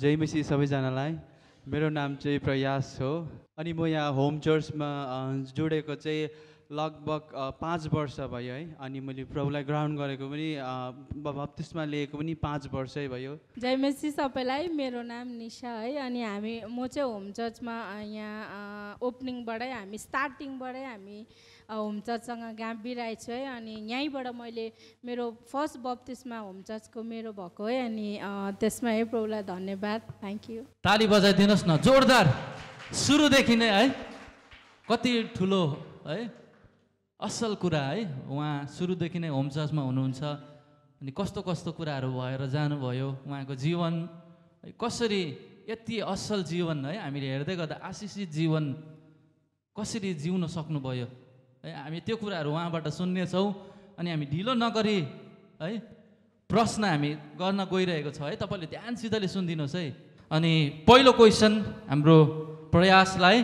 जय मसी सबैजनालाई। मेरो नाम चाहिँ प्रयास हो अनि म यहाँ होम चर्चमा जोडेको चाहिँ लगभग 5 वर्ष भयो है। अनि मैले प्रभुलाई ग्रहण गरेको पनि बप्तिस्मा लिएको पनि 5 वर्षै भयो। जय मसी सबैलाई। मेरो नाम निशा है। अनि म चाहिँ होम चर्चमा यहाँ ओपनिङबाटै स्टार्टिङबाटै हामी होम चर्चसँग गाभिरहेको छु है। अनि यहीँबाट मैले मेरो फर्स्ट बप्तिस्मा होम चर्चको मेरो भएको है। अनि त्यसमा है प्रभुलाई धन्यवाद। Thank you. ताली बजाइदिनुहोस् न जोरदार। सुरुदेखि नै है कति ठुलो है असल कुरा है। उहाँ सुरुदेखि नै होम चर्चमा हुनुहुन्छ अनि कस्तो कस्तो कुराहरू भएर जानुभयो। उहाँको जीवन कसरी यति असल जीवन है हामीले हेर्दै गर्दा आशिषित जीवन कसरी जिउन सक्नुभयो है। हामी त्यो कुराहरू उहाँबाट सुन्नेछौँ। अनि हामी ढिलो नगरी है प्रश्न हामी गर्न गइरहेको छ है। तपाईँले ध्यानसितले सुनिदिनुहोस् है। अनि पहिलो क्वेसन हाम्रो प्रयासलाई,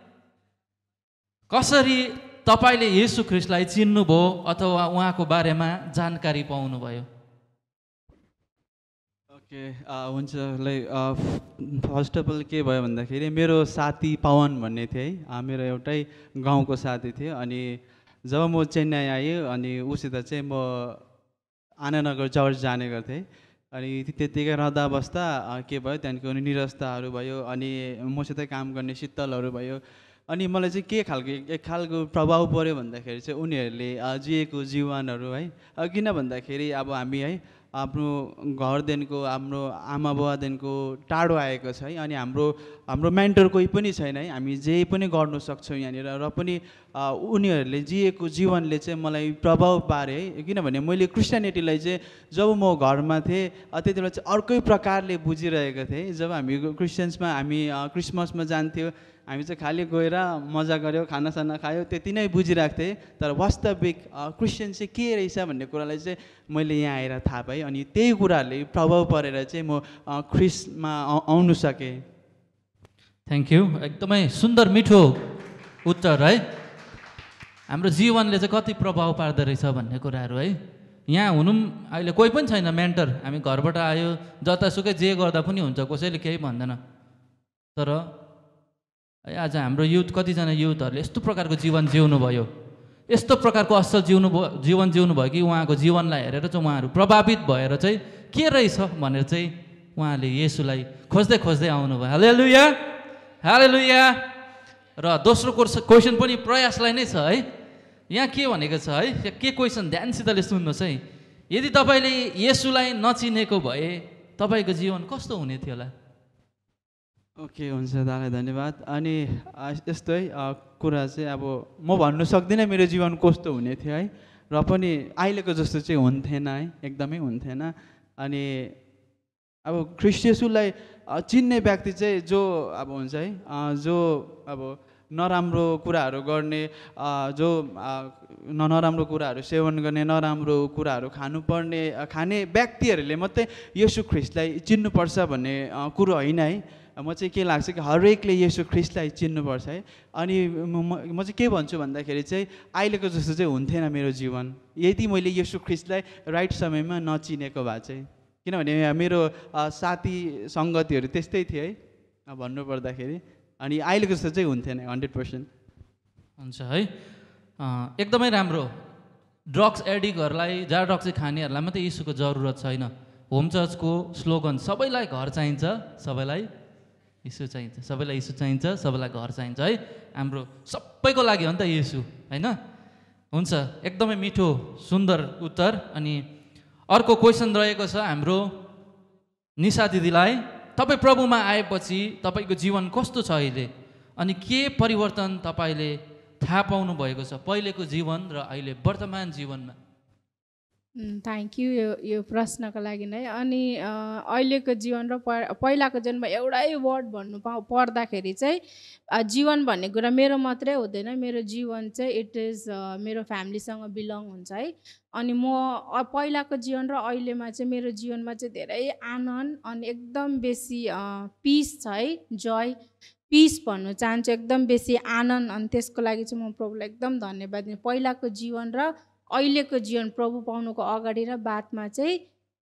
कसरी तपाईले येशू ख्रीष्टलाई चिन्नुभयो अथवा उहाँको बारेमा जानकारी पाउनुभयो? ओके हुन्छ। लाइक फर्स्ट अफ अल के भयो भन्दाखेरि मेरो साथी पवन भन्ने थिए है। मेरो एउटै गाउँको साथी थियो। अनि जब म चेन्नई आएँ अनि उसित चाहिँ म आनन्दनगर चर्च जाने गर्थेँ। अनि त्यतिकै रहँदा बस्दा के भयो त्यहाँदेखि निरस्ताहरू भयो अनि मसित काम गर्ने शीतलहरू भयो। अनि मलाई चाहिँ के खालको एक खालको प्रभाव पऱ्यो भन्दाखेरि चाहिँ उनीहरूले जिएको जीवनहरू है। किन भन्दाखेरि अब हामी है आफ्नो घरदेखिको हाम्रो आमा बुवादेखिको टाढो आएको छ है। अनि हाम्रो मेन्टर कोही पनि छैन है। हामी जे पनि गर्न सक्छौँ यहाँनिर। र पनि उनीहरूले जिएको जीवनले चाहिँ मलाई प्रभाव पारे है। किनभने मैले क्रिस्चियनिटीलाई चाहिँ जब म घरमा थिएँ त्यति बेला चाहिँ अर्कै प्रकारले बुझिरहेको थिएँ। जब हामी क्रिस्चियन्समा हामी क्रिसमसमा जान्थ्यो, हामी चाहिँ खालि गएर मजा गऱ्यो, खानासाना खायो, त्यति नै बुझिरहेको थिएँ। तर वास्तविक क्रिस्चियन चाहिँ के रहेछ भन्ने कुरालाई चाहिँ मैले यहाँ आएर थाहा पाएँ। अनि त्यही कुराहरूले प्रभाव परेर चाहिँ म ख्रिस्टमा आउनु सकेँ। Thank you. एकदमै सुन्दर मिठो उत्तर है। हाम्रो जीवनले चाहिँ कति प्रभाव पार्दो रहेछ भन्ने कुराहरू है। यहाँ हुनु अहिले कोही पनि छैन मेन्टर। हामी घरबाट आयो जतासुकै जे गर्दा पनि हुन्छ, कसैले केही भन्दैन। तर आज हाम्रो युथ कतिजना युथहरूले यस्तो प्रकारको जीवन जिउनु भयो, यस्तो प्रकारको असल जीवन जिउनु भयो कि उहाँको जीवनलाई हेरेर चाहिँ उहाँहरू प्रभावित भएर चाहिँ के रहेछ भनेर चाहिँ उहाँले येशूलाई खोज्दै खोज्दै आउनुभयो। हालेलुया, हालेलुया। र दोस्रो क्वेसन पनि प्रयासलाई नै छ है। यहाँ के भनेको छ है, के क्वेसन ध्यानसितले सुन्नुहोस् है। यदि तपाईँले येशूलाई नचिनेको भए तपाईँको जीवन कस्तो हुने थियो होला? ओके हुन्छ, दादालाई धन्यवाद। अनि यस्तो है कुरा चाहिँ अब म भन्नु सक्दिनँ मेरो जीवन कस्तो हुने थियो है। र पनि अहिलेको जस्तो चाहिँ हुन्थेन है, एकदमै हुन्थेन। अनि अब ख्रीष्ट येशूलाई चिन्ने व्यक्ति चाहिँ जो अब हुन्छ है, जो अब नराम्रो कुराहरू गर्ने, जो नराम्रो कुराहरू सेवन गर्ने, नराम्रो कुराहरू खाने व्यक्तिहरूले मात्रै येशू ख्रीष्टलाई चिन्नुपर्छ भन्ने कुरो होइन है। म चाहिँ के लाग्छ कि हरेकले येशू ख्रीष्टलाई चिन्नुपर्छ है। अनि म चाहिँ के भन्छु भन्दाखेरि चाहिँ अहिलेको जस्तो चाहिँ हुन्थेन मेरो जीवन यदि मैले येशू ख्रीष्टलाई राइट समयमा नचिनेको भए चाहिँ। किनभने मेरो साथी सङ्गतिहरू त्यस्तै थियो है भन्नुपर्दाखेरि। अनि अहिलेको जस्तो चाहिँ हुन्थेन 100%। हुन्छ है, एकदमै राम्रो। ड्रग्स एडिक्टहरूलाई, जाँड ड्रग्स खानेहरूलाई मात्रै यीशुको जरुरत छैन। होम चर्चको स्लोगन सबैलाई घर चाहिन्छ, सबैलाई यीशु चाहिन्छ, सबैलाई यीशु चाहिन्छ, सबैलाई घर चाहिन्छ है। हाम्रो सबैको लागि हो नि त यीशु हैन? हुन्छ, एकदमै मिठो सुन्दर उत्तर। अनि अर्को क्वेसन रहेको छ हाम्रो निशा दिदीलाई। तपाईँ प्रभुमा आएपछि तपाईँको जीवन कस्तो छ अहिले? अनि के परिवर्तन तपाईँले थाहा पाउनु भएको छ पहिलेको जीवन र अहिले वर्तमान जीवनमा? थ्याङ्क यू यो प्रश्नको लागि नै। अनि अहिलेको जीवन र पहिलाको जीवनमा एउटै वर्ड भन्नु पर्दाखेरि चाहिँ जीवन भन्ने कुरा मेरो मात्रै हुँदैन। मेरो जीवन चाहिँ इट इज मेरो फ्यामिलीसँग बिलङ हुन्छ है। अनि म पहिलाको जीवन र अहिलेमा चाहिँ मेरो जीवनमा चाहिँ धेरै आनन्द अनि एकदम बेसी पिस छ है, जोय पिस भन्नु चाहन्छु, एकदम बेसी आनन्द। अनि त्यसको लागि चाहिँ म प्रभुलाई एकदम धन्यवाद दिन्छु। पहिलाको जीवन र अहिलेको जीवन प्रभु पाउनुको अगाडि र बादमा चाहिँ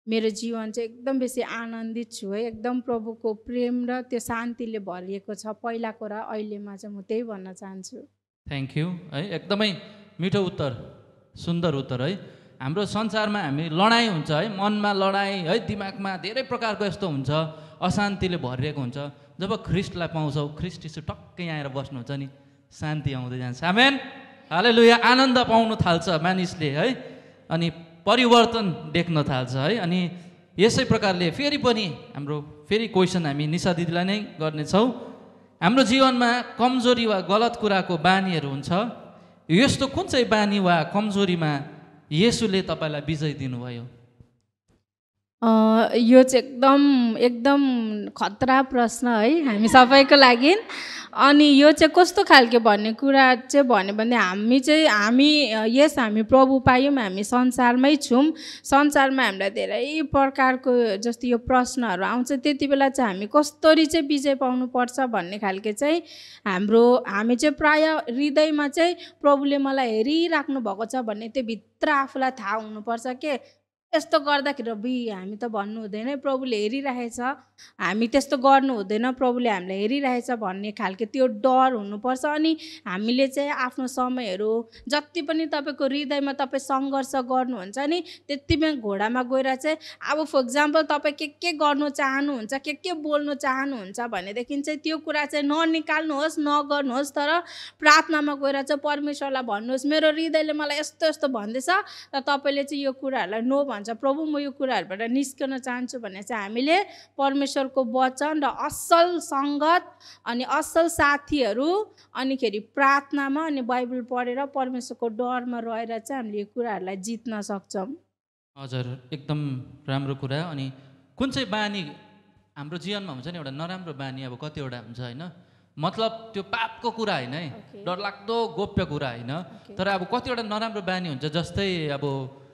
मेरो जीवन चाहिँ एकदम बेसी आनन्दित छु है। एकदम प्रभुको प्रेम र त्यो शान्तिले भरिएको छ पहिलाको र अहिलेमा चाहिँ म त्यही भन्न चाहन्छु। थ्याङ्क यू है, एकदमै मिठो उत्तर, सुन्दर उत्तर है। हाम्रो संसारमा हामी लडाइँ हुन्छ है, मनमा लडाइँ है, दिमागमा धेरै प्रकारको यस्तो हुन्छ, अशान्तिले भरिएको हुन्छ। जब ख्रिस्टलाई पाउँछौ, ख्रिस्ट यीशु टक्कै आएर बस्नुहुन्छ नि, शान्ति आउँदै जान्छ। आमेन, हालेलुया। आनन्द पाउन थाल्छ मानिसले है, अनि परिवर्तन देख्न थाल्छ है। अनि यसै प्रकारले फेरि पनि हाम्रो फेरि क्वेसन हामी निशा दिदीलाई नै गर्नेछौँ। हाम्रो जीवनमा कमजोरी वा गलत कुराको बानीहरू हुन्छ, यस्तो कुन चाहिँ बानी वा कमजोरीमा येशूले तपाईँलाई विजय दिनुभयो? यो चाहिँ एकदम एकदम खतरा प्रश्न है हामी सबैको लागि। अनि यो चाहिँ कस्तो खालके भन्ने कुरा चाहिँ भन्यो भने हामी प्रभु पायौँ, हामी संसारमै छौँ। संसारमा हामीलाई धेरै प्रकारको जस्तो यो प्रश्नहरू आउँछ, त्यति बेला चाहिँ हामी कसरी चाहिँ विजय पाउनुपर्छ भन्ने खालके चाहिँ हामी चाहिँ प्राय हृदयमा चाहिँ प्रभुले मलाई हेरिराख्नु भएको छ भन्ने त्यो भित्र आफूलाई थाहा हुनुपर्छ के यस्तो गर्दाखेरि हामी त भन्नु हुँदैन प्रभुले हेरिरहेछ, हामी त्यस्तो गर्नु हुँदैन प्रभुले हामीलाई हेरिरहेछ भन्ने खालके त्यो डर हुनुपर्छ। अनि हामीले चाहिँ आफ्नो समयहरू जति पनि तपाईँको हृदयमा तपाईँ सङ्घर्ष गर्नुहुन्छ नि, त्यतिमै घोडामा गएर चाहिँ अब फर इक्जाम्पल तपाईँ के गर्नु चाहनुहुन्छ, के बोल्नु चाहनुहुन्छ भनेदेखि चाहिँ त्यो कुरा चाहिँ ननिकाल्नुहोस्, नगर्नुहोस्, तर प्रार्थनामा गएर चाहिँ परमेश्वरलाई भन्नुहोस् मेरो हृदयले मलाई यस्तो यस्तो भन्दैछ र तपाईँले चाहिँ यो कुराहरूलाई नो भन्छ, प्रभु म यो कुराहरूबाट निस्कन चाहन्छु भने चाहिँ हामीले परमेश्वरको वचन र असल सङ्गत अनि असल साथीहरू अनिखेरि प्रार्थनामा अनि बाइबल पढेर परमेश्वरको डरमा रहेर चाहिँ हामीले यो कुराहरूलाई जित्न सक्छौँ। हजुर, एकदम राम्रो कुरा। अनि कुन चाहिँ बानी हाम्रो जीवनमा हुन्छ नि, एउटा नराम्रो बानी अब कतिवटा हुन्छ होइन, मतलब त्यो पापको कुरा होइन है, डरलाग्दो गोप्य कुरा होइन, तर अब कतिवटा नराम्रो बानी हुन्छ। जस्तै अब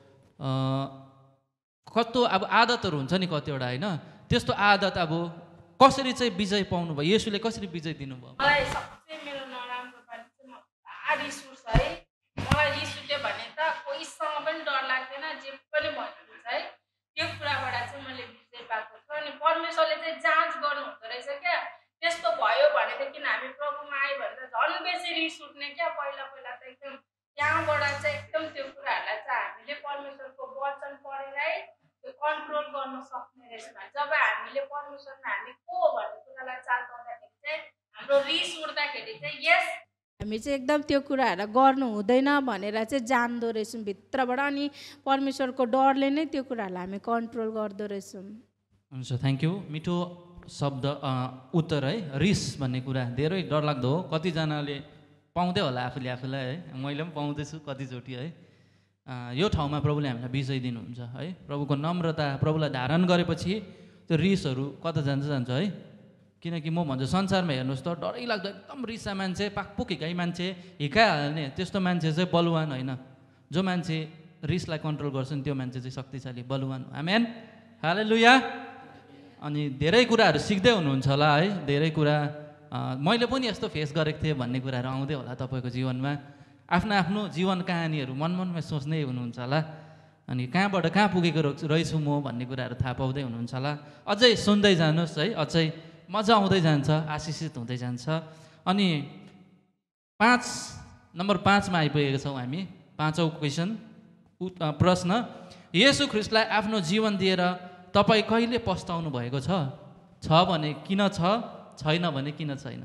कस्तो अब आदतहरू हुन्छ नि कतिवटा होइन, त्यस्तो आदत अब कसरी चाहिँ विजय पाउनु भयो, येशूले कसरी विजय दिनुभयो? मलाई सबसे मेरो नराम्रो बानी चाहिँ रिस उठ्छ है। मलाई रिस उठ्यो भने त कोहीसँग पनि डर लाग्दैन, जे पनि भन्नुहुन्छ है, त्यो कुराबाट चाहिँ मैले विजय पाएको छु। अनि परमेश्वरले चाहिँ जाँच गर्नु हुँदो रहेछ क्या, त्यस्तो भयो भनेदेखि हामी प्रभुमा आयो भने त झन् बेसी रिस उठ्ने क्या। पहिला त एकदम त्यहाँबाट चाहिँ एकदम त्यो कुराहरूलाई चाहिँ हामीले परमेश्वरको वचन पढेरै त्यो कन्ट्रोल गर्न सक्ने रहेछ। जब हामीले परमेश्वरमा हामी को भन्ने कुरालाई चाल गर्दाखेरि चाहिँ हाम्रो रिस उठ्दाखेरि चाहिँ यस हामी चाहिँ एकदम त्यो कुराहरू गर्नु हुँदैन भनेर चाहिँ जान्दो रहेछौँ भित्रबाट। अनि परमेश्वरको डरले नै त्यो कुराहरूलाई हामी कन्ट्रोल गर्दो रहेछौँ। हुन्छ, थ्याङ्क यू। मिठो शब्द उत्तर है। रिस भन्ने कुरा धेरै डरलाग्दो हो, कतिजनाले पाउँदै होला आफूलाई है, मैले पनि पाउँदैछु कतिचोटि है। यो ठाउँमा प्रभुले हामीलाई विजय दिनुहुन्छ है। प्रभुको नम्रता, प्रभुलाई धारण गरेपछि त्यो रिसहरू कता जान्छ है। किनकि म भन्छु संसारमा हेर्नुहोस् त डरै लाग्दो एकदम रिसा मान्छे, पाकपुक हिकाइ मान्छे, हिकाइहाल्ने त्यस्तो मान्छे चाहिँ बलवान होइन। जो मान्छे रिसलाई कन्ट्रोल गर्छन् त्यो मान्छे चाहिँ शक्तिशाली बलवान। आमेन, हालेलुया। अनि धेरै कुराहरू सिक्दै हुनुहुन्छ होला है, धेरै कुरा मैले पनि यस्तो फेस गरेको थिएँ भन्ने कुराहरू आउँदै होला तपाईँको जीवनमा। आफ्नो आफ्नो जीवन कहानीहरू मनमै सोच्दै हुनुहुन्छ होला, अनि कहाँबाट कहाँ पुगेको रहेछु म भन्ने कुराहरू थाहा पाउँदै हुनुहुन्छ होला। अझै सुन्दै जानुहोस् है, अझै मजा आउँदै जान्छ, आशिषित हुँदै जान्छ। अनि नम्बर 5मा आइपुगेका छौँ हामी। 5औं क्वेसन प्रश्न, येशू ख्रिस्टलाई आफ्नो जीवन दिएर तपाईँ कहिले पस्ताउनु भएको छ भने किन छ, छैन भने किन छैन?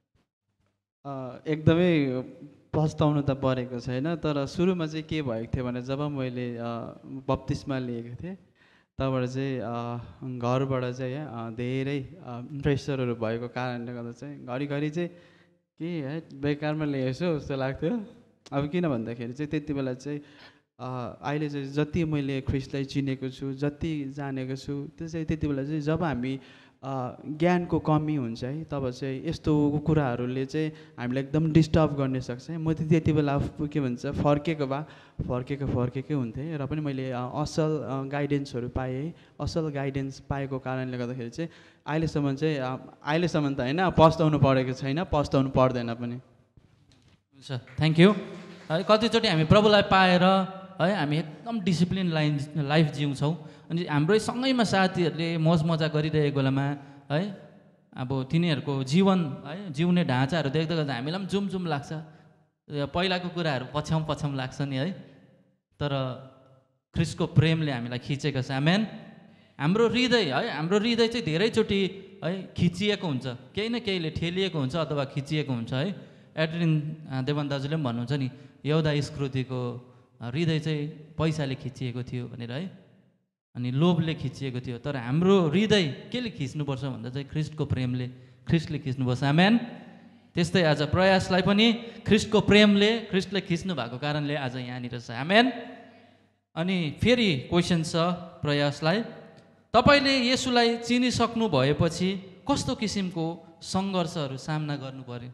एकदमै पस्ताउनु त परेको छैन, तर सुरुमा चाहिँ के भएको थियो भने जब मैले बप्तिस्मा लिएको थिएँ तबबाट चाहिँ घरबाट चाहिँ धेरै प्रेसरहरू भएको कारणले गर्दा चाहिँ घरिघरि चाहिँ के है बेकारमा लिएछु जस्तो लाग्थ्यो। अब किन भन्दाखेरि चाहिँ त्यति बेला चाहिँ अहिले चाहिँ जति मैले ख्रिस्टलाई चिनेको छु, जति जानेको छु, त्यो चाहिँ त्यति बेला चाहिँ जब हामी ज्ञानको कमी हुन्छ है तब चाहिँ यस्तो कुराहरूले चाहिँ हामीलाई एकदम डिस्टर्ब गर्ने सक्छ है। म त्यति बेला के भन्छ फर्केकै हुन्थेँ र पनि मैले असल गाइडेन्सहरू पाएँ है। असल गाइडेन्स पाएको कारणले गर्दाखेरि चाहिँ अहिलेसम्म त होइन पस्ताउनु परेको छैन, पस्ताउनु पर्दैन पनि। हुन्छ, थ्याङ्क यू। कतिचोटि हामी प्रभुलाई पाएर है हामी एकदम डिसिप्लिन लाइफ जिउँछौँ। अनि हाम्रै सँगैमा साथीहरूले मौज मजा गरिरहेको बेलामा है अब तिनीहरूको जीवन है जिउने ढाँचाहरू देख्दा गर्दा हामीलाई पनि जुम लाग्छ। पहिलाको कुराहरू पछ्याउँ लाग्छ नि है, तर ख्रिस्टको प्रेमले हामीलाई खिचेको छ। आमेन। हाम्रो हृदय चाहिँ धेरैचोटि है खिचिएको हुन्छ, केही न केहीले ठेलिएको हुन्छ अथवा खिचिएको हुन्छ है। एड्रिन देवन दाजुले पनि भन्नुहुन्छ नि यहुदा इस्करियोतीको हृदय चाहिँ पैसाले खिचिएको थियो भनेर है, अनि लोभले खिचिएको थियो। तर हाम्रो हृदय केले खिच्नुपर्छ भन्दा चाहिँ ख्रिस्टको प्रेमले, ख्रिस्टले खिच्नुपर्छ। आमेन। त्यस्तै आज प्रयासलाई पनि ख्रिस्टको प्रेमले, ख्रिस्टले खिच्नु भएको कारणले आज यहाँनिर छ। आमेन। अनि फेरि क्वेसन छ प्रयासलाई, तपाईँले येशूलाई चिनिसक्नु भएपछि कस्तो किसिमको सङ्घर्षहरू सामना गर्नु पर्यो?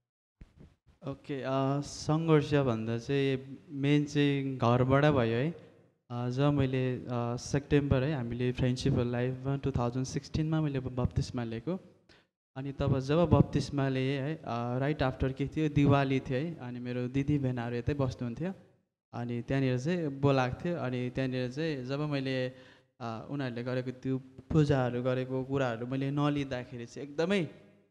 ओके, सङ्घर्ष भन्दा चाहिँ मेन चाहिँ घरबाट भयो है। जब मैले सेप्टेम्बर है हामीले फ्रेन्डसिप लाइफमा 2016मा मैले बप्तिस्मा लिएको। अनि तब जब बप्तिस्मा लिएँ है राइट आफ्टर के थियो दिवाली थियो है, अनि मेरो दिदी बहिनीहरू यतै बस्नुहुन्थ्यो। अनि त्यहाँनिर चाहिँ बोलाएको थियो। अनि त्यहाँनिर चाहिँ जब मैले उनीहरूले गरेको त्यो पूजाहरू गरेको कुराहरू मैले नलिँदाखेरि चाहिँ एकदमै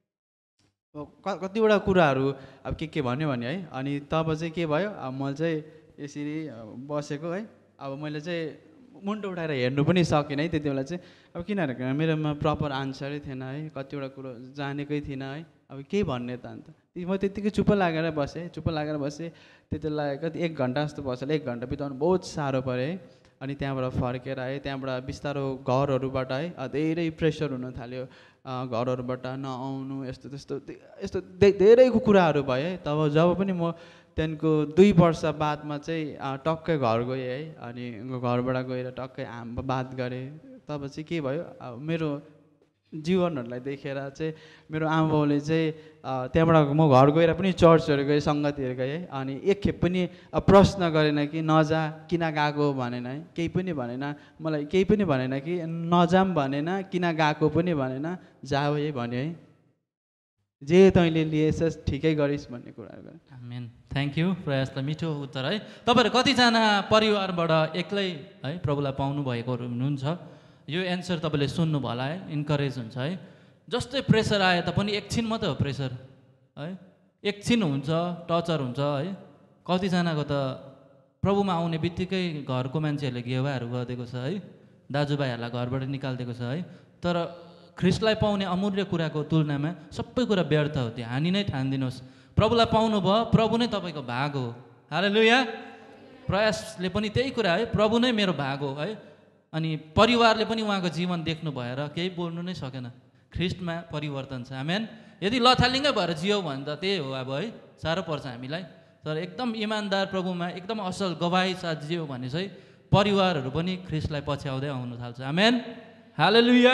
कतिवटा कुराहरू अब के भन्यो भने है। अनि तब चाहिँ के भयो, अब म चाहिँ यसरी बसेको है, अब मैले चाहिँ मुन्टो उठाएर हेर्नु पनि सकिनँ है त्यति बेला चाहिँ। अब किनभने मेरोमा प्रपर आन्सरै थिएन है, कतिवटा कुरो जानेकै थिइनँ है। अब के भन्ने त अन्त म त्यत्तिकै चुप्प लागेर बसेँ। त्यति बेला कति 1 घन्टा जस्तो बसेर 1 घन्टा बिताउनु बहुत साह्रो पऱ्यो है। अनि त्यहाँबाट फर्केर आएँ। त्यहाँबाट बिस्तारो घरहरूबाट है धेरै प्रेसर हुन थाल्यो, घरहरूबाट नआउनु यस्तो धेरै कुराहरू भयो है। तब जब पनि म त्यहाँदेखिको 2 वर्ष बादमा चाहिँ टक्कै घर गएँ है। अनि घरबाट गएर टक्कै बात गरेँ। तब चाहिँ के भयो, मेरो जीवनहरूलाई देखेर चाहिँ मेरो आमाबाउले चाहिँ त्यहाँबाट म घर गएर पनि चर्चहरू गएँ, सङ्गतिहरू गएँ। अनि एकखेप पनि प्रश्न गरेन कि नजा, किन गएको भनेन है, केही पनि भनेन मलाई, केही पनि भनेन कि नजाम भनेन, किन गएको पनि भनेन, जाऊ है भन्यो है। जे तैँले लिएछस् ठिकै गरिस् भन्ने कुराहरू गरेँ। आमेन। थ्याङ्क यू प्रयासलाई मिठो उत्तर है। तपाईँहरू कतिजना परिवारबाट एक्लै है प्रभुलाई पाउनु भएकोहरू हुनुहुन्छ? यो एन्सर तपाईँले सुन्नुभयो होला है, इन्करेज हुन्छ है। जस्तै प्रेसर आए तापनि एकछिन मात्रै हो प्रेसर है, एकछिन हुन्छ, टर्चर हुन्छ है। कतिजनाको त प्रभुमा आउने बित्तिकै घरको मान्छेहरूले घेवाहरू गरिदिएको छ है, दाजुभाइहरूलाई घरबाट निकालिदिएको छ है। तर ख्रिस्टलाई पाउने अमूल्य कुराको तुलनामा सबै कुरा व्यर्थ हो। त्यो हानि नै ठान्दिनुहोस्। प्रभुलाई पाउनुभयो, प्रभु नै तपाईँको भाग हो। हालेलुया। प्रयासले पनि त्यही कुरा है, प्रभु नै मेरो भाग हो है। अनि परिवारले पनि उहाँको जीवन देख्नु भएर केही बोल्नु नै सकेन। ख्रिस्टमा परिवर्तन छ। आमेन। यदि लथालिङ्गै भएर जियो भने त त्यही हो अब है, साह्रो पर्छ हामीलाई। तर एकदम इमान्दार प्रभुमा एकदम असल गवाही साथ जियो भने चाहिँ परिवारहरू पनि ख्रिस्टलाई पछ्याउँदै आउनु थाल्छ। आमेन। हालेलुया।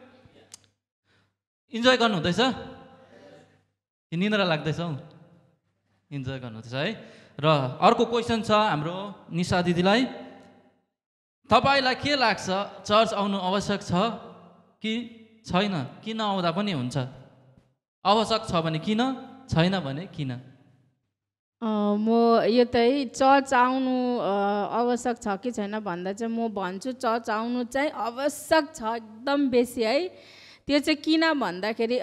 इन्जोय गर्नुहुँदैछ कि निन्द्रा लाग्दैछ? इन्जोय गर्नुहुँदैछ है। र अर्को क्वेसन छ हाम्रो निशा दिदीलाई, तपाईँलाई के लाग्छ चर्च आउनु आवश्यक छ कि छैन? किन आउँदा पनि हुन्छ? आवश्यक छ भने किन, छैन भने किन? म यो त है चर्च आउनु आवश्यक छ कि छैन भन्दा चाहिँ म भन्छु चर्च आउनु चाहिँ आवश्यक छ एकदम बेसी है। त्यो चाहिँ किन भन्दाखेरि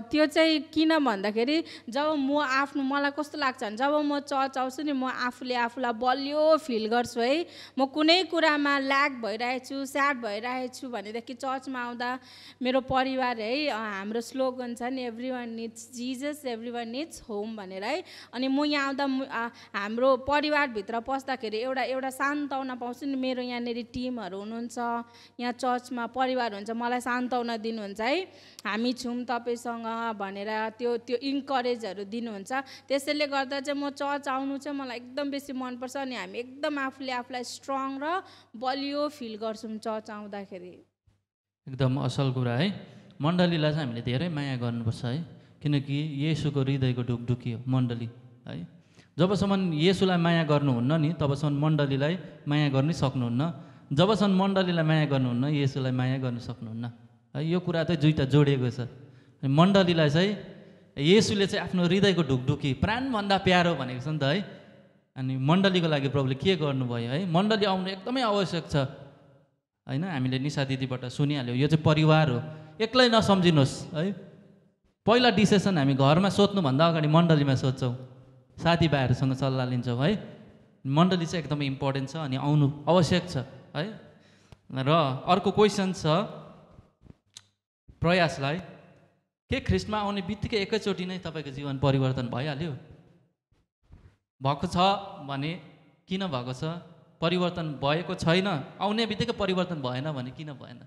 जब मलाई कस्तो लाग्छ भने जब म चर्च आउँछु नि म आफूलाई बलियो फिल गर्छु है। म कुनै कुरामा ल्याग भइरहेको छु, स्याड भइरहेको छु भनेदेखि चर्चमा आउँदा मेरो परिवार है, हाम्रो स्लोगन छ नि everyone needs Jesus everyone needs home भनेर है। अनि म यहाँ आउँदा हाम्रो परिवारभित्र पस्दाखेरि एउटा सान्त्वना पाउँछु नि। मेरो यहाँनिर टिमहरू हुनुहुन्छ, यहाँ चर्चमा परिवार हुन्छ, मलाई सान्त्वना दिनुहुन्छ है। हामी छौँ तपाईँसँग भनेर त्यो इन्करेजहरू दिनुहुन्छ। त्यसैले गर्दा चाहिँ म चर्च आउनु चाहिँ मलाई एकदम बेसी मनपर्छ। अनि हामी एकदम आफूलाई स्ट्रङ र बलियो फिल गर्छौँ चर्च आउँदाखेरि। एकदम असल कुरा है। मण्डलीलाई चाहिँ हामीले धेरै माया गर्नुपर्छ है, किनकि येशूको हृदयको ढुकढुकी हो मण्डली है। जबसम्म येशूलाई माया गर्नुहुन्न नि तबसम्म मण्डलीलाई माया गर्नै सक्नुहुन्न। जबसम्म मण्डलीलाई माया गर्नुहुन्न येशूलाई माया गर्न सक्नुहुन्न है। यो कुरा चाहिँ दुईवटा जोडिएको छ। मण्डलीलाई चाहिँ येशूले चाहिँ आफ्नो हृदयको ढुकढुकी प्राणभन्दा प्यारो भनेको छ नि त है। अनि मण्डलीको लागि प्रभुले के गर्नुभयो है, मण्डली आउनु एकदमै आवश्यक छ होइन। हामीले निशा दिदीबाट सुनिहाल्यौँ, यो चाहिँ परिवार हो, एक्लै नसम्झिनुहोस् है। पहिला डिसिसन हामी घरमा सोध्नुभन्दा अगाडि मण्डलीमा सोध्छौँ, साथीभाइहरूसँग सल्लाह लिन्छौँ है। मण्डली चाहिँ एकदमै इम्पोर्टेन्ट छ अनि आउनु आवश्यक छ है। र अर्को क्वेसन छ प्रयासलाई, के ख्रिस्टमा आउने बित्तिकै एकैचोटि नै तपाईँको जीवन परिवर्तन भइहाल्यो? भएको छ भने किन भएको छ? परिवर्तन भएको छैन, आउने बित्तिकै परिवर्तन भएन भने किन भएन?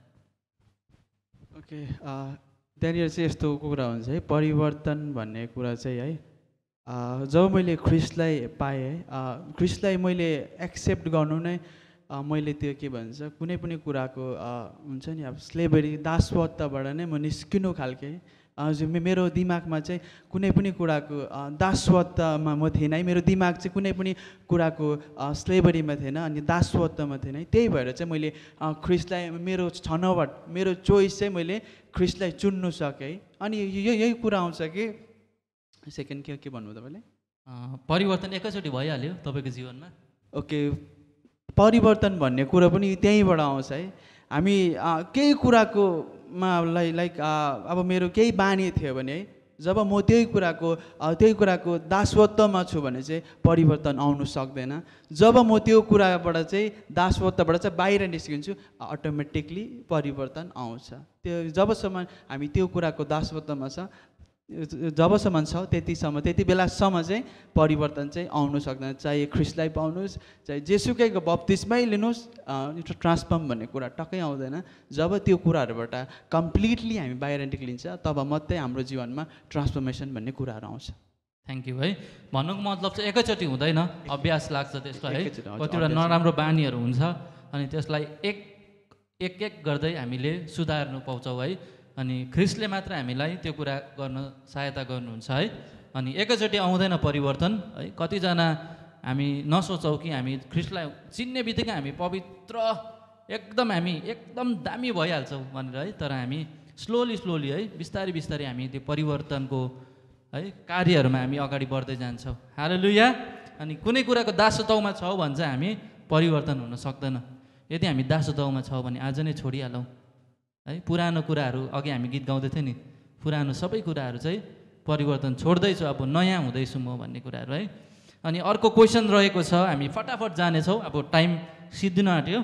ओके, त्यहाँनिर चाहिँ यस्तो कुरा हुन्छ है, परिवर्तन भन्ने कुरा चाहिँ है, जब मैले ख्रिस्टलाई पाएँ है, ख्रिस्टलाई मैले एक्सेप्ट गर्नु नै मैले त्यो के भन्छ कुनै पनि कुराको हुन्छ नि अब स्लेभरी दासवत्ताबाट नै म निस्किनु खालके हजुर मेरो दिमागमा चाहिँ कुनै पनि कुराको दासवत्तामा म थिएन है। मेरो दिमाग चाहिँ कुनै पनि कुराको स्लेभरीमा थिएन अनि दासवत्तामा थिएन है। त्यही भएर चाहिँ मैले ख्रिस्टलाई मेरो छनौट मेरो चोइस चाहिँ मैले ख्रिस्टलाई चुन्नु सकेँ। अनि यही कुरा आउँछ कि सेकेन्ड के भन्नु तपाईँले? परिवर्तन एकैचोटि भइहाल्यो तपाईँको जीवनमा? ओके, परिवर्तन भन्ने कुरा पनि त्यहीँबाट आउँछ है। हामी केही कुराको लाइक अब मेरो केही बानी थियो भने है, जब म त्यही कुराको दासवत्वमा छु भने चाहिँ परिवर्तन आउनु सक्दैन। जब म त्यो कुराबाट चाहिँ दासवत्वबाट चाहिँ बाहिर निस्किन्छु अटोमेटिकली परिवर्तन आउँछ। त्यो जबसम्म हामी त्यो कुराको दासवत्वमा छ जबसम्म छ त्यति बेलासम्म चाहिँ परिवर्तन चाहिँ आउनु सक्दैन। चाहे ख्रिस्टलाई पाउनुहोस्, चाहे जेसुकैको बप्तिस्मै लिनुहोस्, ट्रान्सफर्म भन्ने कुरा टक्कै आउँदैन। जब त्यो कुराहरूबाट कम्प्लिटली हामी बाहिर निक्लिन्छ तब मात्रै हाम्रो जीवनमा ट्रान्सफर्मेसन भन्ने कुराहरू आउँछ। थ्याङ्क यू है। भन्नुको मतलब चाहिँ एकैचोटि हुँदैन, अभ्यास लाग्छ त्यसलाई है। कतिवटा नराम्रो बानीहरू हुन्छ अनि त्यसलाई एक गर्दै हामीले सुधार्नु पाउँछौँ है। अनि ख्रिस्टले मात्र हामीलाई त्यो कुरा गर्न सहायता गर्नुहुन्छ है। अनि एकैचोटि आउँदैन परिवर्तन है। कतिजना हामी नसोचौँ कि हामी ख्रिस्टलाई चिन्ने बित्तिकै हामी पवित्र हामी एकदम दामी भइहाल्छौँ भनेर है। तर हामी स्लोली है बिस्तारै हामी त्यो परिवर्तनको है कार्यहरूमा हामी अगाडि बढ्दै जान्छौँ। हालेलुया। अनि कुनै कुराको दासत्वमा छौँ भने चाहिँ हामी परिवर्तन हुन सक्दैन। यदि हामी दासत्वमा छौँ भने आज नै छोडिहालौँ है। पुरानो कुराहरू अघि हामी गीत गाउँदै थियौँ नि, पुरानो सबै कुराहरू चाहिँ परिवर्तन छोड्दैछु, अब नयाँ हुँदैछु म भन्ने कुराहरू है। अनि अर्को क्वेसन रहेको छ, हामी फटाफट जानेछौँ, अब टाइम सिद्धिन आँट्यो।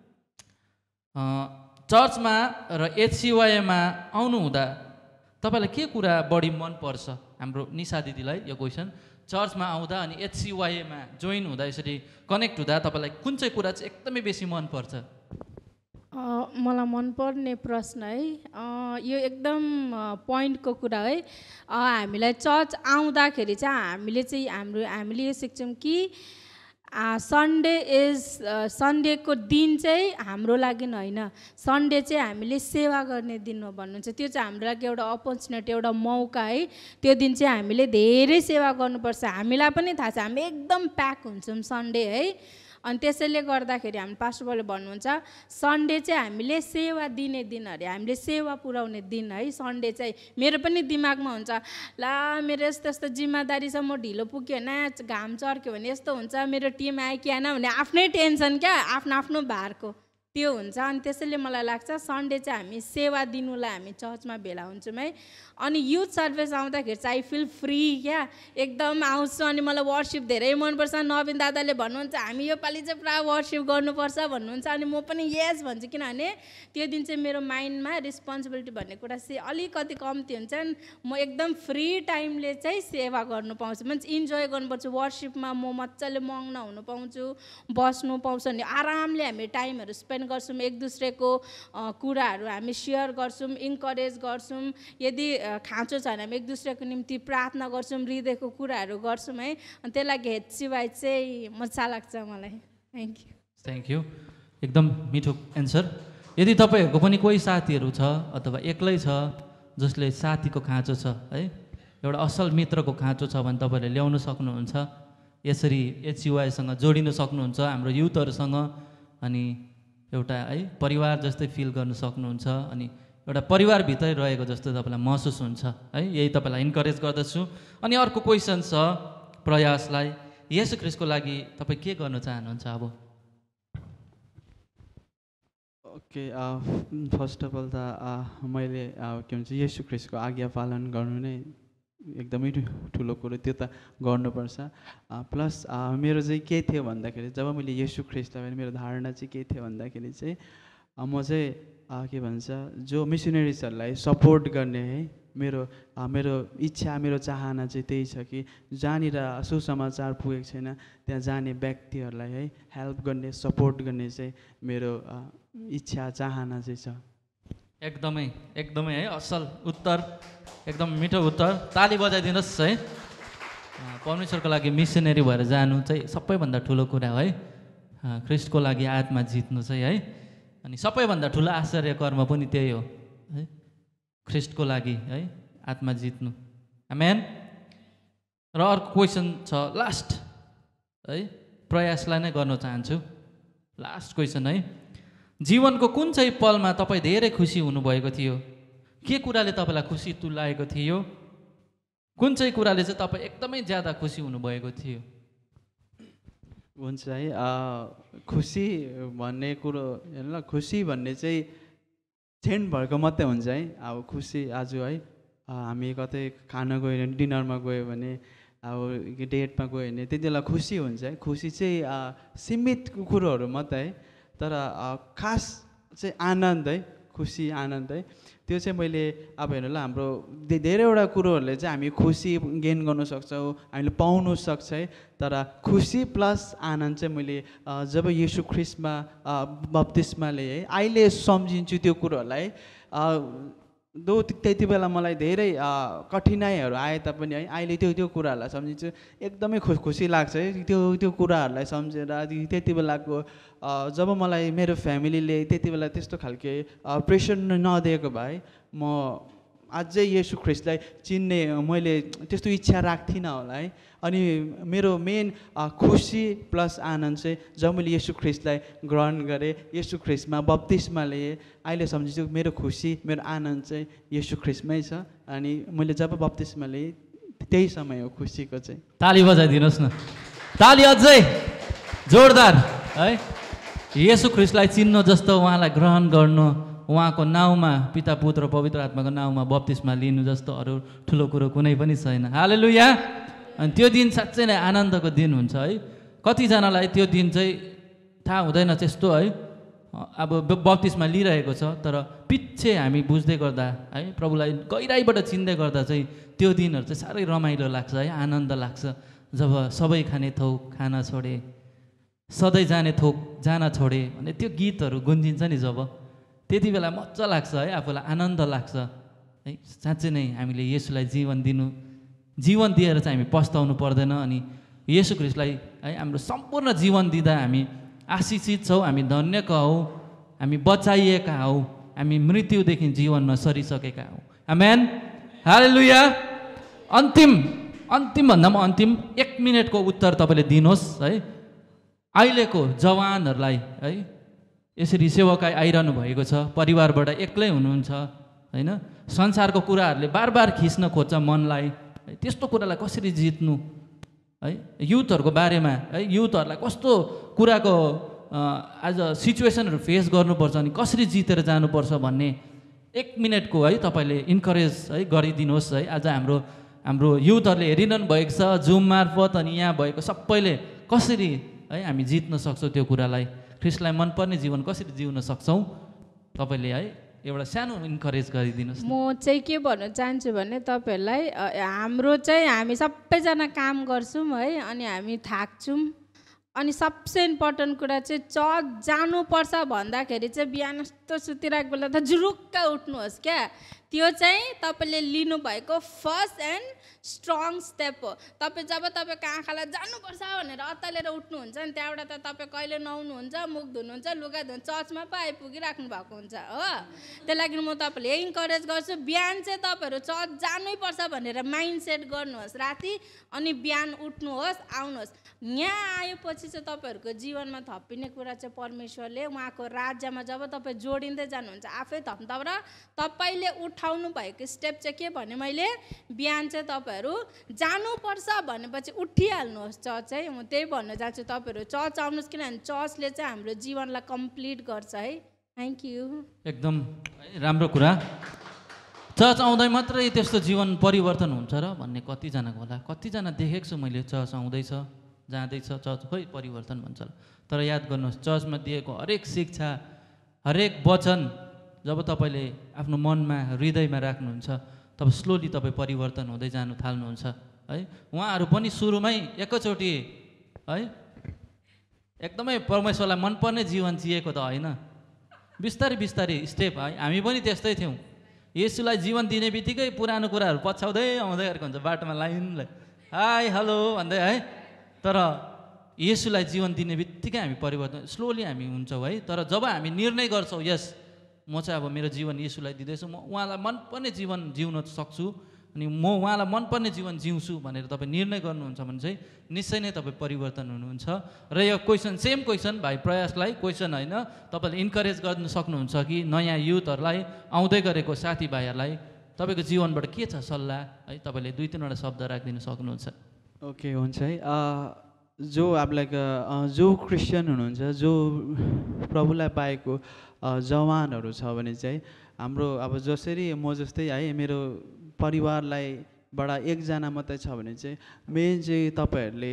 चर्चमा र HCYAमा आउनुहुँदा तपाईँलाई के कुरा बढी मनपर्छ? हाम्रो निशा दिदीलाई यो क्वेसन, चर्चमा आउँदा अनि HCYAमा जोइन हुँदा यसरी कनेक्ट हुँदा तपाईँलाई कुन चाहिँ कुरा चाहिँ एकदमै बेसी मनपर्छ? मलाई मनपर्ने प्रश्न है, यो एकदम पोइन्टको कुरा है। हामीलाई चर्च आउँदाखेरि चाहिँ हामीले यो सिक्छौँ कि सन्डेको दिन चाहिँ हाम्रो लागि होइन, सन्डे चाहिँ हामीले सेवा गर्ने दिन हो भन्नुहुन्छ। त्यो चाहिँ हाम्रो लागि एउटा अपर्च्युनिटी, एउटा मौका है। त्यो दिन चाहिँ हामीले धेरै सेवा गर्नुपर्छ। हामीलाई पनि थाहा छ हामी एकदम प्याक हुन्छौँ सन्डे है। अनि त्यसैले गर्दाखेरि हामी पास्टरले भन्नुहुन्छ सन्डे चाहिँ हामीले सेवा दिने दिन अरे, हामीले सेवा पुर्याउने दिन है सन्डे चाहिँ। मेरो पनि दिमागमा हुन्छ ला मेरो यस्तो जिम्मेदारी छ, म ढिलो पुग्यो होइन, घाम चर्क्यो भने यस्तो हुन्छ, मेरो टिम आयो कि आएन भने आफ्नै टेन्सन क्या, आफ्नो भारको त्यो हुन्छ। अनि त्यसैले मलाई लाग्छ सन्डे चाहिँ हामी सेवा दिनुलाई हामी चर्चमा भेला हुन्छौँ है। अनि युथ सर्भिस आउँदाखेरि चाहिँ आई फिल फ्री क्या, एकदम आउँछु। अनि मलाई वर्सिप धेरै मनपर्छ। नवीन दादाले भन्नुहुन्छ हामी योपालि चाहिँ पुरा वर्सिप गर्नुपर्छ भन्नुहुन्छ। अनि म पनि यस भन्छु, किनभने त्यो दिन चाहिँ मेरो माइन्डमा रिस्पोन्सिबिलिटी भन्ने कुरा चाहिँ अलिकति कम्ती हुन्छ। म एकदम फ्री टाइमले चाहिँ सेवा गर्नु पाउँछु, मिन्स इन्जोय गर्नुपर्छु। वर्सिपमा म मजाले मग्न हुनु पाउँछु, बस्नु पाउँछु। अनि आरामले हामी टाइमहरू स्पेन्ड गर्छौँ, एक दुसरेको कुराहरू हामी सेयर गर्छौँ, इन्करेज गर्छौँ। यदि खाँचो छ भने हामी एक दुसरेको निम्ति प्रार्थना गर्छौँ, हृदयको कुराहरू गर्छौँ है। अनि त्यही लागि HCY चाहिँ मजा लाग्छ मलाई। थ्याङ्क यू, एकदम मिठो एन्सर। यदि तपाईँहरूको पनि कोही साथीहरू छ अथवा एक्लै छ जसले साथीको खाँचो छ है, एउटा असल मित्रको खाँचो छ भने तपाईँहरूले ल्याउन सक्नुहुन्छ। यसरी HCYसँग जोडिन सक्नुहुन्छ हाम्रो युथहरूसँग। अनि एउटा है परिवार जस्तै फिल गर्न सक्नुहुन्छ। अनि एउटा परिवारभित्रै रहेको जस्तो तपाईँलाई महसुस हुन्छ है। यही तपाईँलाई इन्करेज गर्दछु। अनि अर्को क्वेसन छ प्रयासलाई, येशू ख्रीष्टको लागि तपाईँ के गर्न चाहनुहुन्छ अब? ओके, फर्स्ट अफ अल त मैले के भन्छ येशू ख्रीष्टको आज्ञा पालन गर्नु नै एकदमै ठुलो कुरो, त्यो त गर्नुपर्छ। प्लस मेरो चाहिँ के थियो भन्दाखेरि जब मैले येशू ख्रीष्टलाई मेरो धारणा चाहिँ के थियो भन्दाखेरि चाहिँ म चाहिँ के भन्छ जो मिसनरिजहरूलाई सपोर्ट गर्ने है, मेरो इच्छा मेरो चाहना चाहिँ त्यही छ कि जहाँनिर सुसमाचार पुगेको छैन त्यहाँ जाने व्यक्तिहरूलाई है हेल्प गर्ने सपोर्ट गर्ने चाहिँ मेरो इच्छा चाहना चाहिँ छ। एकदमै एकदमै है असल उत्तर, एकदम मिठो उत्तर, ताली बजाइदिनुहोस् है। परमेश्वरको लागि मिसनरी भएर जानु चाहिँ सबैभन्दा ठुलो कुरा हो है। ख्रीष्टको लागि आत्मा जित्नु चाहिँ है, अनि सबैभन्दा ठुलो आश्चर्य कर्म पनि त्यही हो है, ख्रीष्टको लागि है आत्मा जित्नु। आमेन। र अर्को क्वेसन छ लास्ट है, प्रयासलाई नै गर्न चाहन्छु। लास्ट क्वेसन है, जीवनको कुन चाहिँ पलमा तपाईँ धेरै खुसी हुनुभएको थियो? के कुराले तपाईँलाई खुसी तुल्याएको थियो? कुन चाहिँ कुराले चाहिँ तपाईँ एकदमै ज्यादा खुसी हुनुभएको थियो? हुन्छ है, खुसी भन्ने कुरो हेर्नु ल, खुसी भन्ने चाहिँ क्षण भएको मात्रै हुन्छ है। अब खुसी आज है हामी कतै खान गयो भने, डिनरमा गयो भने, अब डेटमा गयो भने त्यति बेला खुसी हुन्छ है। खुसी चाहिँ सीमित कुरोहरू मात्रै है, तर खास चाहिँ आनन्द है, खुसी आनन्द है, त्यो चाहिँ मैले अब हेर्नु ल हाम्रो धेरैवटा कुरोहरूले चाहिँ हामी खुसी गेन गर्न सक्छौँ, हामीले पाउनु सक्छ है, तर खुसी प्लस आनन्द चाहिँ मैले जब येशू ख्रीष्टमा बप्तिस्मा लिएँ है, अहिले सम्झिन्छु त्यो कुरोहरूलाई। त्यति बेला मलाई धेरै कठिनाइहरू आए तापनि है अहिले त्यो कुराहरूलाई सम्झिन्छु, एकदमै खुसी लाग्छ है त्यो कुराहरूलाई सम्झेर। त्यति बेलाको जब मलाई मेरो फ्यामिलीले त्यति बेला त्यस्तो खालके प्रेसर नदिएको भए म अझै येशू ख्रीष्टलाई चिन्ने मैले त्यस्तो इच्छा राख्थिनँ होला है। अनि मेरो मेन खुसी प्लस आनन्द चाहिँ जब मैले येशू ख्रीष्टलाई ग्रहण गरेँ, येशू ख्रीष्टमा बप्तिस्मा लिएँ, अहिले सम्झिन्छु मेरो खुसी मेरो आनन्द चाहिँ येशू ख्रीष्टमै छ। अनि मैले जब बप्तिस्मा लिएँ त्यही समय हो खुसीको चाहिँ। ताली बजाइदिनुहोस् न, ताली अझै जोरदार है। येशू ख्रीष्टलाई चिन्नु जस्तो उहाँलाई ग्रहण गर्नु, उहाँको नाउँमा पिता पुत्र पवित्र आत्माको नाउँमा बप्तिस्मा लिनु जस्तो अरू ठुलो कुरो कुनै पनि छैन। हालेलुया। अनि त्यो दिन साँच्चै नै आनन्दको दिन हुन्छ है। कतिजनालाई त्यो दिन चाहिँ थाहा हुँदैन त्यस्तो है, अब बप्तिस्मा लिइरहेको छ तर पछि हामी बुझ्दै गर्दा है, प्रभुलाई गहिराइबाट चिन्दै गर्दा चाहिँ त्यो दिनहरू चाहिँ साह्रै रमाइलो लाग्छ है, आनन्द लाग्छ। जब सबै खाने थोक खान छोडे, सधैँ जाने थोक जान छोडे भने त्यो गीतहरू गुन्जिन्छ नि, जब त्यति बेला मजा लाग्छ है, आफूलाई आनन्द लाग्छ है। साँच्चै नै हामीले येशूलाई जीवन दिएर चाहिँ हामी पस्ताउनु पर्दैन। अनि येशू ख्रीष्टलाई है हाम्रो सम्पूर्ण जीवन दिँदा हामी आशिषित छौँ, हामी धन्यका हौँ, हामी बचाइएका हौँ, हामी मृत्युदेखि जीवनमा सरिसकेका हौँ। आमेन। हालेलुया। अन्तिम भन्दा पनि अन्तिम 1 मिनटको उत्तर तपाईँले दिनुहोस् है। अहिलेको जवानहरूलाई है, यसरी सेवाकाई आइरहनु भएको छ, परिवारबाट एक्लै हुनुहुन्छ होइन, संसारको कुराहरूले बार खिच्न खोज्छ मनलाई है, त्यस्तो कुरालाई कसरी जित्नु है, युथहरूको बारेमा है, युथहरूलाई कस्तो कुराको आज सिचुएसनहरू फेस गर्नुपर्छ अनि कसरी जितेर जानुपर्छ भन्ने 1 मिनटको है तपाईँले इन्करेज है गरिदिनुहोस् है। आज हाम्रो युथहरूले हेरिरहनु भएको छ जुम मार्फत, अनि यहाँ भएको सबैले कसरी है हामी जित्न सक्छौँ त्यो कुरालाई, ख्रीष्टलाई मनपर्ने जीवन कसरी जिउन सक्छौँ, तपाईँले है एउटा सानो इन्करेज गरिदिनुहोस्। म चाहिँ के भन्न चाहन्छु भने तपाईँहरूलाई हामी सबैजना काम गर्छौँ है, अनि हामी थाक्छौँ, अनि सबसे इम्पोर्टेन्ट कुरा चाहिँ चर्च जानुपर्छ भन्दाखेरि चाहिँ बिहान जस्तो सुतिरहेको बेला त जुरुक्क उठ्नुहोस् क्या। त्यो चाहिँ तपाईँले लिनुभएको फर्स्ट एन्ड स्ट्रङ स्टेप हो। जब तपाईँको आँखालाई जानुपर्छ भनेर अत्तालेर उठ्नुहुन्छ नि, त्यहाँबाट त तपाईँ कहिले नुहाउनुहुन्छ, मुख धुनुहुन्छ, लुगा धुनु, चर्चमा पो आइपुगिराख्नु भएको हुन्छ हो। त्यही लागि म तपाईँले यही इन्करेज गर्छु, बिहान चाहिँ तपाईँहरू चर्च जानैपर्छ भनेर माइन्ड सेट गर्नुहोस् राति, अनि बिहान उठ्नुहोस्, आउनुहोस्। यहाँ आएपछि चाहिँ तपाईँहरूको जीवनमा थपिने कुरा चाहिँ परमेश्वरले उहाँको राज्यमा जब तपाईँ जोडिँदै जानुहुन्छ आफै थप्दा र तपाईँले उठाउनु भएको स्टेप चाहिँ के भने मैले बिहान चाहिँ तपाईँहरू जानुपर्छ भनेपछि उठिहाल्नुहोस् चर्च चाहिँ। म त्यही भन्न चाहन्छु तपाईँहरू चर्च आउनुहोस् किनभने चर्चले चाहिँ हाम्रो जीवनलाई कम्प्लिट गर्छ है। Thank you. एकदम राम्रो कुरा। चर्च आउँदै मात्रै त्यस्तो जीवन परिवर्तन हुन्छ र भन्ने कतिजनाको होला। कतिजना देखेको छु मैले चर्च आउँदैछ जाँदैछ चर्च खोइ परिवर्तन भन्छ। तर याद गर्नुहोस् चर्चमा दिएको हरेक शिक्षा हरेक वचन जब तपाईँले आफ्नो मनमा हृदयमा राख्नुहुन्छ तब स्लोली तपाईँ परिवर्तन हुँदै जानु थाल्नुहुन्छ है। उहाँहरू पनि सुरुमै एकैचोटि है एकदमै परमेश्वरलाई मनपर्ने जीवन जिएको त होइन, बिस्तारै बिस्तारै स्टेप है। हामी पनि त्यस्तै थियौँ। येशूलाई जीवन दिने बित्तिकै पुरानो कुराहरू पछ्याउँदै आउँदै गरेको हुन्छ बाटोमा लाइनलाई हाई हेलो भन्दै है। तर येशूलाई जीवन दिने बित्तिकै हामी परिवर्तन स्लोली हामी हुन्छौँ है। तर जब हामी निर्णय गर्छौँ यस म चाहिँ अब मेरो जीवन येशूलाई दिँदैछु, म उहाँलाई मनपर्ने जीवन जिउन सक्छु अनि म उहाँलाई मनपर्ने जीवन जिउँछु भनेर तपाईँ निर्णय गर्नुहुन्छ भने चाहिँ निश्चय नै तपाईँ परिवर्तन हुनुहुन्छ। र यो क्वेसन सेम क्वेसन भाइ प्रयासलाई क्वेसन होइन, तपाईँले इन्करेज गर्नु सक्नुहुन्छ कि नयाँ युथहरूलाई आउँदै गरेको साथीभाइहरूलाई तपाईँको जीवनबाट के छ सल्लाह है, तपाईँले 2-3 वटा शब्द राखिदिनु सक्नुहुन्छ। ओके हुन्छ है। जो अब लाइक जो क्रिस्चियन हुनुहुन्छ, जो प्रभुलाई पाएको जवानहरू छ भने चाहिँ हाम्रो अब जसरी म जस्तै है मेरो परिवारलाई बाट एकजना मात्रै छ भने चाहिँ मेन चाहिँ तपाईँहरूले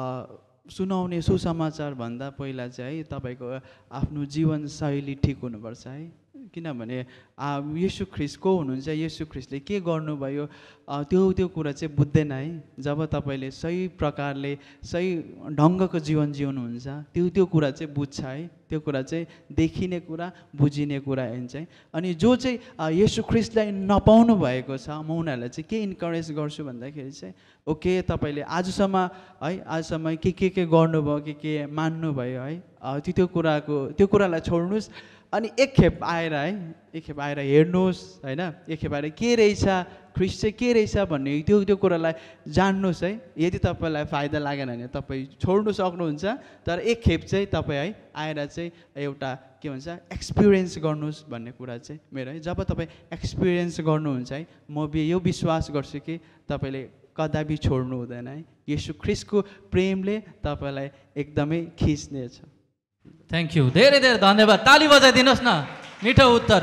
सुनाउने सुसमाचार भन्दा पहिला चाहिँ है तपाईँको आफ्नो जीवनशैली ठिक हुनुपर्छ है। किनभने येशू ख्रिस्ट को हुनुहुन्छ, येशू ख्रिस्टले के गर्नुभयो त्यो कुरा चाहिँ बुझ्दैन है। जब तपाईँले सही प्रकारले सही ढङ्गको जीवन जिउनुहुन्छ त्यो कुरा चाहिँ बुझ्छ है। त्यो कुरा चाहिँ देखिने कुरा बुझिने कुरा चाहिँ। अनि जो चाहिँ येशू ख्रिस्टलाई नपाउनु भएको छ म उनीहरूलाई चाहिँ के इन्करेज गर्छु भन्दाखेरि चाहिँ ओके तपाईँले आजसम्म है आजसम्म के गर्नुभयो के मान्नुभयो है त्यो कुरालाई छोड्नुहोस् अनि एकखेप आएर हेर्नुहोस् होइन, एकखेप आएर के रहेछ ख्रिस्ट चाहिँ के रहेछ भन्ने त्यो कुरालाई जान्नुहोस् है। यदि तपाईँलाई फाइदा लागेन भने तपाईँ छोड्नु सक्नुहुन्छ, तर एकखेप चाहिँ तपाईँ है आएर चाहिँ एउटा के भन्छ एक्सपिरियन्स गर्नुहोस् भन्ने कुरा चाहिँ मेरो है। जब तपाईँ एक्सपिरियन्स गर्नुहुन्छ है म यो विश्वास गर्छु कि तपाईँले कदापि छोड्नु हुँदैन है। येशू ख्रिस्टको प्रेमले तपाईँलाई एकदमै खिच्नेछ। थ्याङ्क यू, धेरै धेरै धन्यवाद। ताली बजाइदिनुहोस् न। मिठो उत्तर।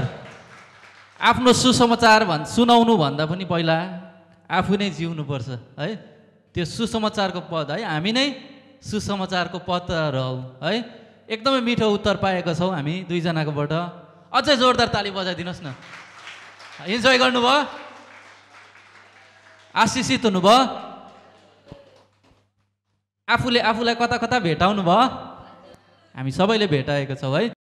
आफ्नो सुसमाचार सुनाउनु भन्दा पनि पहिला आफू नै जिउनुपर्छ है। त्यो सुसमाचारको पद है, हामी नै सुसमाचारको पत्रहरू हौ है। एकदमै मिठो उत्तर पाएका छौँ हामी दुईजनाकोबाट। अझै जोरदार ताली बजाइदिनुहोस् न। इन्जोय गर्नुभयो, आशिषित हुनुभयो, आफूलाई कता कता भेटाउनु भयो, हामी सबैले भेटाएको छौँ है।